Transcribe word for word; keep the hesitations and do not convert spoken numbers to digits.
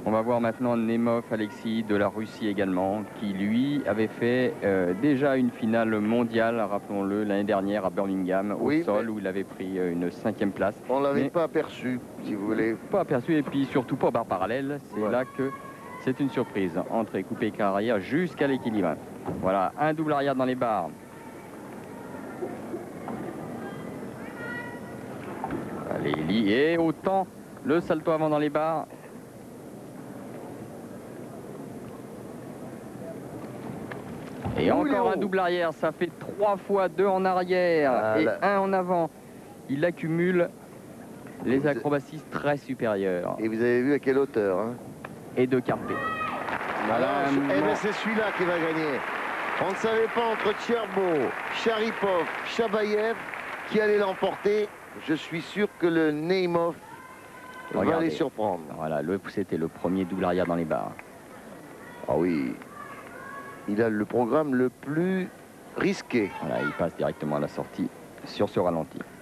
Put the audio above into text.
On va voir maintenant Nemov Alexis de la Russie également, qui lui avait fait euh, déjà une finale mondiale, rappelons-le, l'année dernière à Birmingham, Oui, au sol, où il avait pris euh, une cinquième place. On ne l'avait Mais pas aperçu, si vous voulez. Pas aperçu, et puis surtout pas barre parallèle. C'est Voilà. là que c'est une surprise. Entrée, coupée, carrière jusqu'à l'équilibre. Voilà, un double arrière dans les barres. Allez, lié, autant le salto avant dans les barres. Et Ouh, encore Léo. un double arrière, ça fait trois fois deux en arrière Ah, et là. un en avant. Il accumule les Vous- acrobaties très supérieures. Et vous avez vu à quelle hauteur, hein? Et deux carpés. Voilà, Alors, un je- eh mouvement. ben, c'est celui-là qui va gagner. On ne savait pas entre Tcherbo, Sharipov, Chabayev qui allait l'emporter. Je suis sûr que le Neimov va Regardez. les surprendre. Voilà, le- c'était le premier double arrière dans les barres. Ah oui, il a le programme le plus risqué. Voilà, il passe directement à la sortie sur ce ralenti.